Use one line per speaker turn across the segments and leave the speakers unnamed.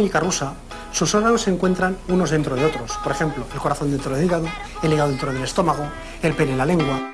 anatómica rusa, sus órganos se encuentran unos dentro de otros. Por ejemplo, el corazón dentro del hígado, el hígado dentro del estómago, el pene en la lengua.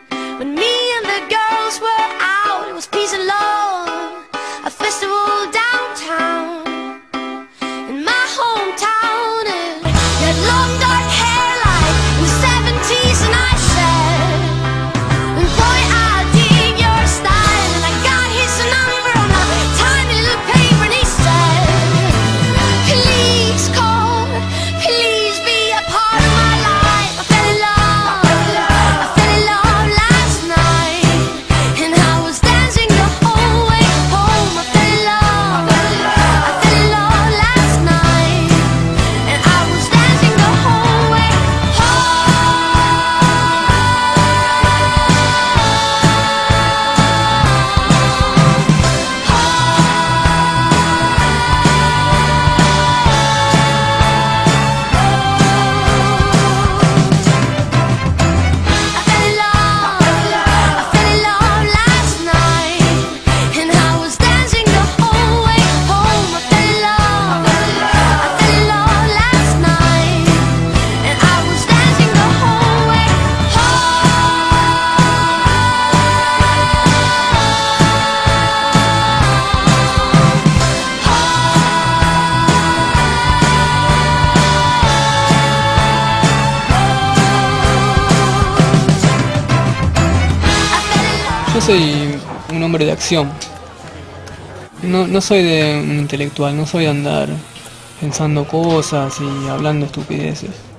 Yo soy un hombre de acción. No soy de un intelectual, no soy de andar pensando cosas y hablando estupideces.